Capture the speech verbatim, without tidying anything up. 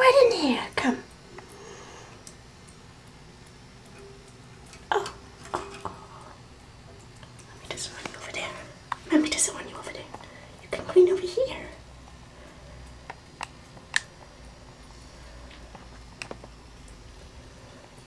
right in here. Come. Oh, oh, oh. Mommy doesn't want you over there. Mommy doesn't want you over there. You can clean over here.